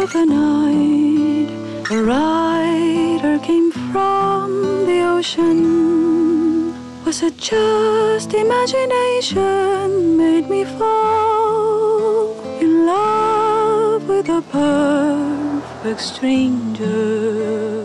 of the night, a rider came from the ocean. Was it just imagination made me fall in love with a perfect stranger?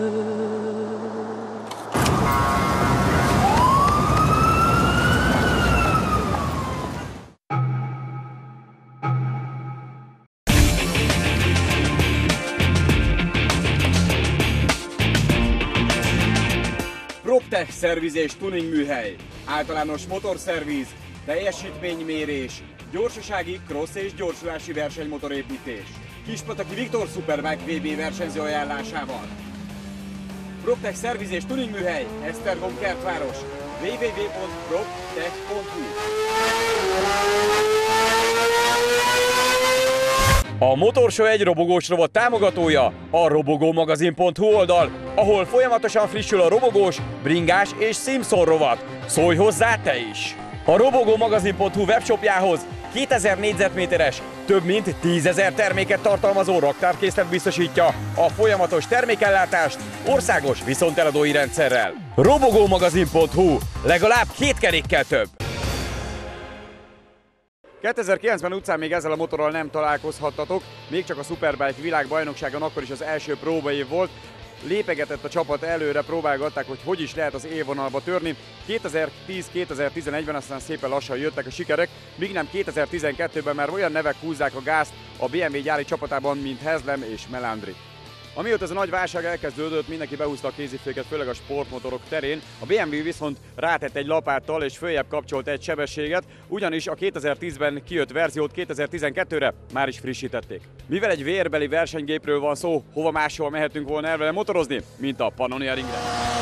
PropTech szerviz és tuning műhely, általános motorszerviz, teljesítménymérés, gyorsasági, crossz és gyorsulási versenymotorépítés. Kispataki Viktor Superbike VB versenyző ajánlásával. PropTech szerviz és tuning műhely, Esztergom Kertváros, www.proptech.hu. A Motorshow egy robogós rovat támogatója a robogómagazin.hu oldal, ahol folyamatosan frissül a robogós, bringás és Simpson rovat. Szólj hozzá te is! A robogómagazin.hu webshopjához 2000 négyzetméteres, több mint 10 000 terméket tartalmazó raktárkészlet biztosítja a folyamatos termékellátást országos viszonteladói rendszerrel. robogómagazin.hu, legalább 2 kerékkel több! 2009-ben utcán még ezzel a motorral nem találkozhattatok, még csak a Superbike világbajnokságon akkor is az első próbaév volt. Lépegetett a csapat előre, próbálgatták, hogy is lehet az élvonalba törni. 2010-2011-ben aztán szépen lassan jöttek a sikerek, míg nem 2012-ben már olyan nevek húzzák a gázt a BMW gyári csapatában, mint Heslem és Melandri. Amióta ez a nagy válság elkezdődött, mindenki behúzta a kéziféket, főleg a sportmotorok terén. A BMW viszont rátett egy lapáttal és följebb kapcsolt egy sebességet, ugyanis a 2010-ben kijött verziót 2012-re már is frissítették. Mivel egy vérbeli versenygépről van szó, hova máshol mehetünk volna el vele motorozni, mint a Pannonia Ringre.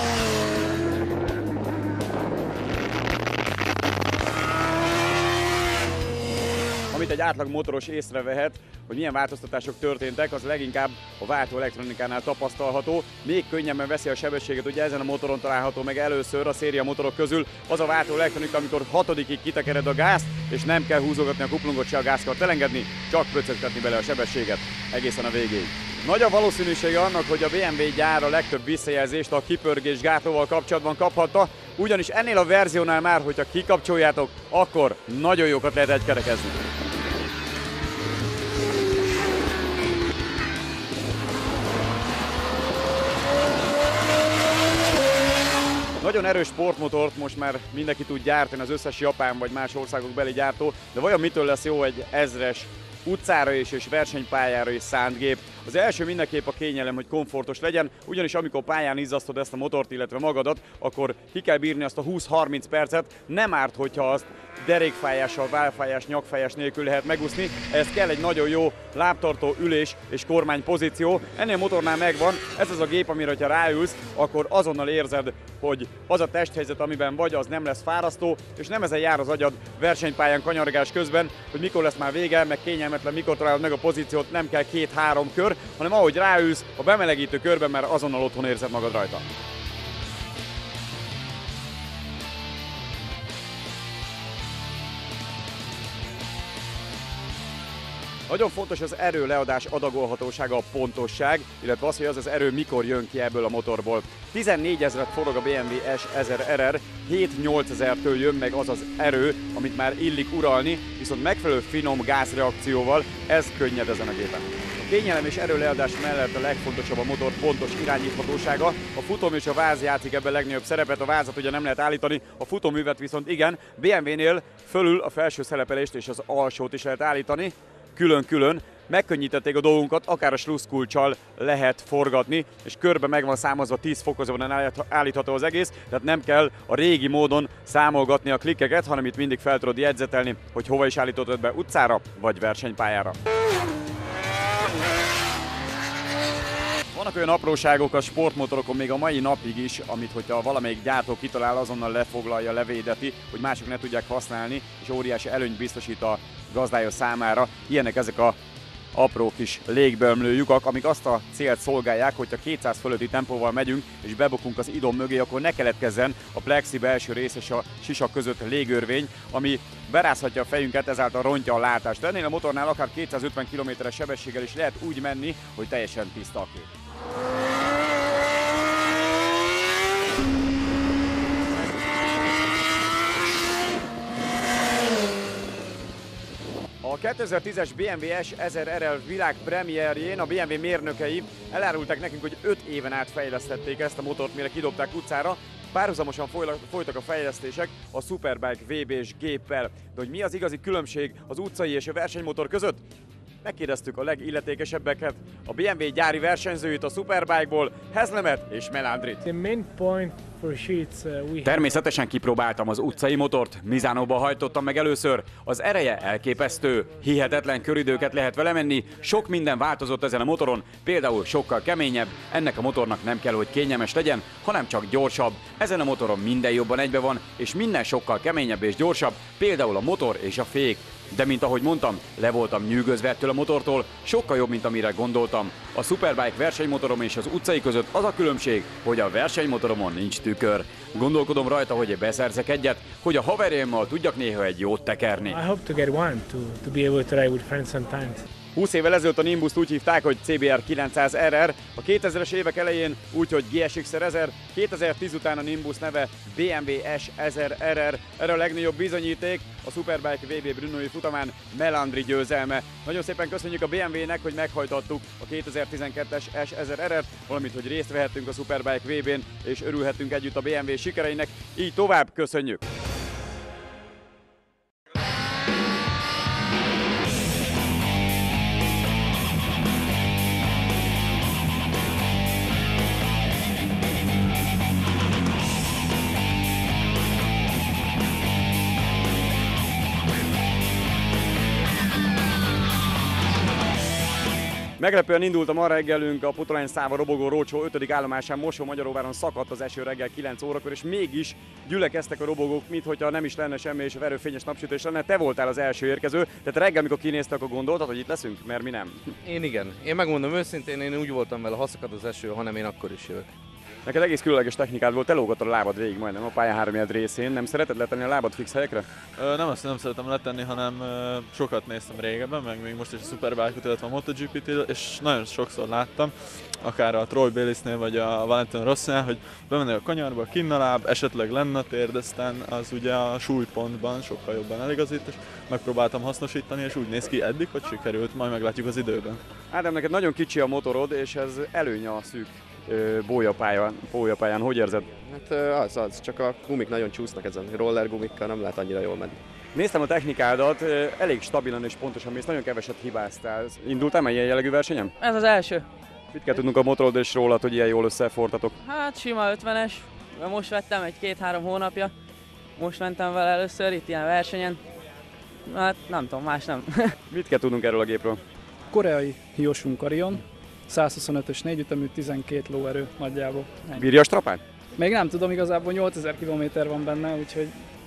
Amit egy átlag motoros észrevehet, hogy milyen változtatások történtek, az leginkább a váltó elektronikánál tapasztalható. Még könnyebben veszi a sebességet, ugye ezen a motoron található meg először a széria motorok közül az a váltó elektronika, amikor 6-ig kitekered a gázt, és nem kell húzogatni a kuplungot se a gázkart elengedni, csak pöccögtetni bele a sebességet egészen a végéig. Nagy a valószínűsége annak, hogy a BMW gyár a legtöbb visszajelzést a kipörgés gátlóval kapcsolatban kaphatta, ugyanis ennél a verziónál már, hogyha kikapcsoljátok, akkor nagyon jókat lehet egykerekezni. Nagyon erős sportmotort most már mindenki tud gyártani, az összes japán vagy más országok beli gyártó, de vajon mitől lesz jó egy 1000-es utcára és versenypályára is szánt gép? Az első mindenképp a kényelem, hogy komfortos legyen, ugyanis amikor pályán izzasztod ezt a motort, illetve magadat, akkor ki kell bírni azt a 20-30 percet, nem árt, hogyha azt derékfájással, válfájás, nyakfájás nélkül lehet megúszni. Ehhez kell egy nagyon jó lábtartó, ülés és kormány pozíció. Ennél a motornál megvan, ez az a gép, amire ha ráülsz, akkor azonnal érzed, hogy az a testhelyzet, amiben vagy, az nem lesz fárasztó, és nem ezen jár az agyad versenypályán kanyargás közben, hogy mikor lesz már vége, meg kényelmetlen, mikor találod meg a pozíciót, nem kell 2-3 kör, hanem ahogy ráülsz, a bemelegítő körben már azonnal otthon érzed magad rajta. Nagyon fontos az erőleadás adagolhatósága, a pontosság, illetve az, hogy az erő mikor jön ki ebből a motorból. 14 000-et forog a BMW S1000 RR, 7-8 000-től jön meg az az erő, amit már illik uralni, viszont megfelelő finom gázreakcióval ez könnyed ezen a gépen. A kényelem és erőleadás mellett a legfontosabb a motor pontos irányíthatósága. A futómű és a váz játszik ebben legnagyobb szerepet, a vázat ugye nem lehet állítani, a futóművet viszont igen. BMW-nél fölül a felső szelepelést és az alsót is lehet állítani, külön-külön. Megkönnyítették a dolgunkat, akár a slusszkulccsal lehet forgatni, és körbe meg van számozva 10 fokozatban állítható az egész, tehát nem kell a régi módon számolgatni a klikkeket, hanem itt mindig fel tudod jegyzetelni, hogy hova is állítod be, utcára vagy versenypályára. Vannak olyan apróságok a sportmotorokon még a mai napig is, amit hogyha valamelyik gyártó kitalál, azonnal lefoglalja, levédeti, hogy mások ne tudják használni, és óriási előnyt biztosít a gazdája számára. Ilyenek ezek a apró kis légbömlő lyukak, amik azt a célt szolgálják, hogyha 200 fölötti tempóval megyünk és bebukunk az idom mögé, akkor ne keletkezzen a plexi belső rész és a sisak között légörvény, ami berázhatja a fejünket, ezáltal rontja a látást. Ennél a motornál akár 250 km-es sebességgel is lehet úgy menni, hogy teljesen tiszta a kép. A 2010-es BMW S1000 RL világpremierjén a BMW mérnökei elárulták nekünk, hogy 5 éven át fejlesztették ezt a motort, mire kidobták utcára. Párhuzamosan folytak a fejlesztések a Superbike VB-s géppel. De hogy mi az igazi különbség az utcai és a versenymotor között? Megkérdeztük a legilletékesebbeket, a BMW gyári versenyzőit a Superbike-ból, Hezlemet és Melandrit. Természetesen kipróbáltam az utcai motort, Misánóban hajtottam meg először. Az ereje elképesztő, hihetetlen köridőket lehet vele menni, sok minden változott ezen a motoron, például sokkal keményebb, ennek a motornak nem kell, hogy kényelmes legyen, hanem csak gyorsabb. Ezen a motoron minden jobban egybe van, és minden sokkal keményebb és gyorsabb, például a motor és a fék. De mint ahogy mondtam, le voltam nyűgözve ettől a motortól, sokkal jobb, mint amire gondoltam. A Superbike versenymotorom és az utcai között az a különbség, hogy a versenymotoromon nincs tükör. Gondolkodom rajta, hogy beszerzek egyet, hogy a haverjaimmal tudjak néha egy jót tekerni. I hope to get one to be able to ride with friends sometimes. 20 évvel ezelőtt a Nimbust úgy hívták, hogy CBR 900 RR, a 2000-es évek elején úgy, hogy GSX-er 1000, 2010 után a Nimbus neve BMW S1000 RR. Erre a legnagyobb bizonyíték a Superbike VB brünnói futamán Melandri győzelme. Nagyon szépen köszönjük a BMW-nek, hogy meghajtottuk a 2012-es S1000 RR-t, valamint, hogy részt vehettünk a Superbike VB-n, és örülhetünk együtt a BMW sikereinek. Így tovább, köszönjük! Meglepően indult a ma reggelünk, a Putolány Száva robogó rócsó 5. állomásán Mosó-Magyaróváron szakadt az eső reggel 9 órakor, és mégis gyülekeztek a robogók, minthogyha nem is lenne semmi, és a verőfényes napsütés lenne. Te voltál az első érkező, tehát reggel, mikor kinéztek, akkor gondoltad, hogy itt leszünk, mert mi nem? Én igen. Én megmondom őszintén, én úgy voltam vele, ha szakad az eső, hanem én akkor is jövök. Neked egész különleges technikád volt, elógattad a lábad végig majdnem a pálya háromnyed részén. Nem szereted letenni a lábad fix helyekre? Nem azt nem szeretem letenni, hanem sokat néztem régebben, meg még most is a Superbike-ot, illetve a MotoGP-t, és nagyon sokszor láttam, akár a Troy Bayliss-nél vagy a Valentino Rossnál, hogy bemennek a kanyarba, kinn a láb, esetleg lenne a térd, aztán az ugye a súlypontban sokkal jobban eligazít, és megpróbáltam hasznosítani, és úgy néz ki eddig, hogy sikerült, majd meglátjuk az időben. Ádám, neked nagyon kicsi a motorod, és ez előnye a szűk pólyapályán. Hogy érzed? Hát az, csak a gumik nagyon csúsznak ezen, roller gumikkal nem lehet annyira jól menni. Néztem a technikádat, elég stabilan és pontosan mész, nagyon keveset hibáztál. Indultál már ilyen jellegű versenyen? Ez az első. Mit kell tudnunk a motorod és rólad, hogy ilyen jól összefortatok? Hát sima 50-es, most vettem egy 2-3 hónapja. Most mentem vele először itt ilyen versenyen. Hát nem tudom, más nem. Mit kell tudnunk erről a gépről? Koreai Hyosung Karion, 125-ös négyütemű, 12 lóerő nagyjából. Bírja a strapát? Még nem tudom, igazából 8000 km van benne, úgyhogy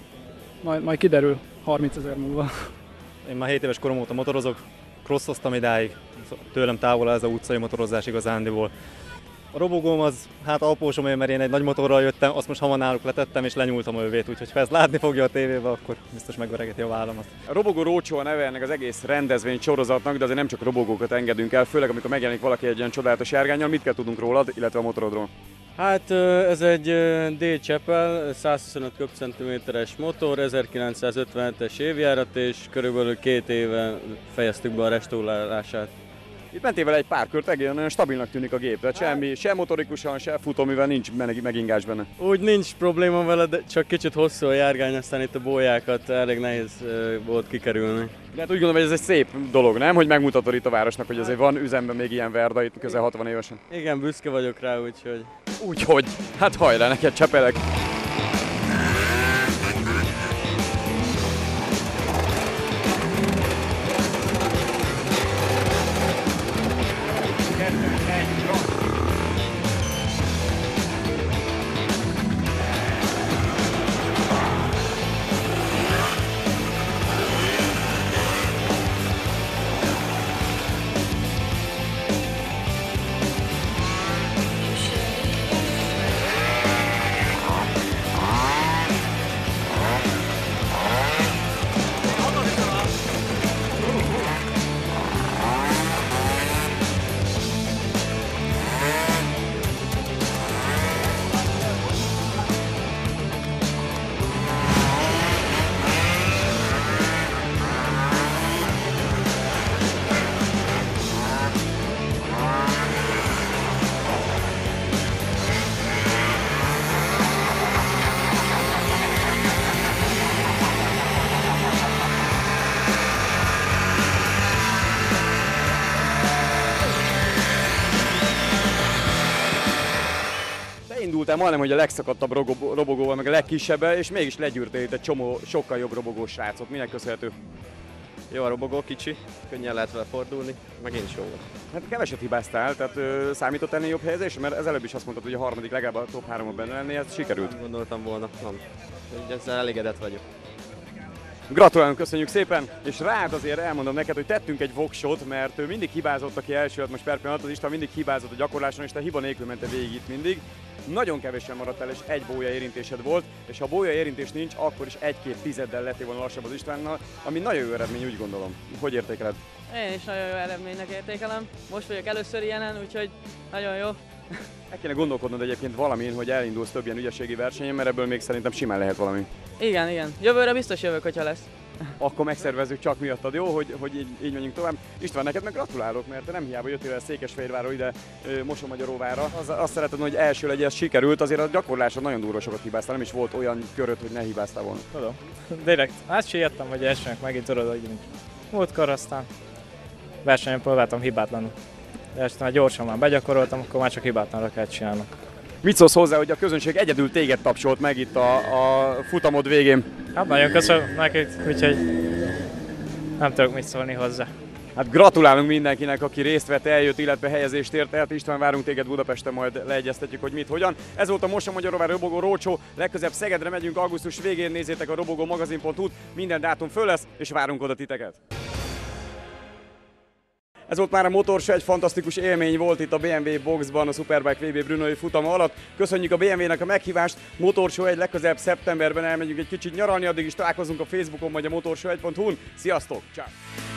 majd kiderül 30 000 múlva. Én már 7 éves korom óta motorozok, crosszoztam idáig, tőlem távol ez a utcai motorozás igazándiból. A robogóm az, hát apósom én, mert én egy nagy motorral jöttem, azt most hamar náluk letettem és lenyúltam a övét, úgyhogy ha ezt látni fogja a tévébe, akkor biztos megveregeti a vállamat. A robogó rócsó a neve ennek az egész rendezvény sorozatnak, de azért nem csak robogókat engedünk el, főleg amikor megjelenik valaki egy ilyen csodálatos járgánnyal. Mit kell tudnunk rólad, illetve a motorodról? Hát ez egy D. Chapel, 125 köbcentiméteres motor, 1957-es évjárat, és körülbelül 2 éve fejeztük be a restaurálását. Itt mentél vele egy pár kört, nagyon stabilnak tűnik a gép, tehát semmi, se motorikusan, se futóművel nincs megingás benne. Úgy nincs probléma vele, de csak kicsit hosszú a járgány, aztán itt a bójákat elég nehéz volt kikerülni. De hát úgy gondolom, hogy ez egy szép dolog, nem? Hogy megmutatod itt a városnak, hogy azért van üzemben még ilyen Verda, itt közel 60 évesen. Igen, büszke vagyok rá, úgyhogy... Úgyhogy, hát hajrá neked, Csepelek! indultál majdnem, hogy a legszakadtabb robogóval, meg a legkisebben, és mégis legyűrtél itt egy csomó sokkal jobb robogós srácot. Minek köszönhető? Jó a robogó, kicsi, könnyen lehet vele fordulni, meg én is jó volt. Hát keveset hibáztál, tehát számított ennél jobb helyezés, mert az előbb is azt mondtad, hogy a harmadik legalább a top 3-ban benne lenni, ez sikerült. Nem gondoltam volna, nem. Ezzel elégedett vagyok. Gratulálunk, köszönjük szépen, és rád azért elmondom neked, hogy tettünk egy voksot, mert ő mindig hibázott, aki első lett most per pillanat, az István mindig hibázott a gyakorláson, és te hiba nélkül mentél végig itt mindig. Nagyon kevésen maradt el, és egy bólya érintésed volt, és ha bólya érintés nincs, akkor is 1-2 tizeddel lettél volna lassabb az Istvánnal, ami nagyon jó eredmény, úgy gondolom. Hogy értékeled? Én is nagyon jó eredménynek értékelem. Most vagyok először ilyenen, úgyhogy nagyon jó. El kéne gondolkodnod egyébként valamin, hogy elindulsz több ilyen ügyességi versenyen, mert ebből még szerintem simán lehet valami. Igen, igen. Jövőre biztos jövök, hogyha lesz. Akkor megszervezzük csak miattad, jó? Hogy így menjünk tovább. István, neked meg gratulálok, mert te nem hiába jöttél el Székesfehérvárról ide Mosonmagyaróvára. Azt szereted, hogy első legyen, ez sikerült, azért a gyakorláson nagyon durva sokat hibáztál, nem is volt olyan köröd, hogy ne hibáztál volna. Tudom. Direkt. Hát siettem, hogy elsőnek megint tudod, hogy múltkor aztán versenyen próbáltam hibátlanul. De aztán gyorsan már begyakoroltam, akkor már csak hibátlanra kell csinálnak. Mit szólsz hozzá, hogy a közönség egyedül téged tapsolt meg itt a futamod végén? Hát nagyon köszönöm nekik, úgyhogy nem tudok mit szólni hozzá. Hát gratulálunk mindenkinek, aki részt vett, eljött, illetve helyezést ért el. István, várunk téged Budapesten, majd leegyeztetjük, hogy mit, hogyan. Ez volt a Mosonmagyaróvár Robogó Rócsó. Legközelebb Szegedre megyünk augusztus végén, nézzétek a robogómagazin.hu-t, minden dátum föl lesz, és várunk oda titeket. Ez volt már a Motorshow, egy fantasztikus élmény volt itt a BMW Boxban, a Superbike VB Brunói futama alatt. Köszönjük a BMW-nek a meghívást, Motorshow egy legközelebb szeptemberben elmegyünk egy kicsit nyaralni, addig is találkozunk a Facebookon vagy a motorshow1.hu-n. Sziasztok, ciao.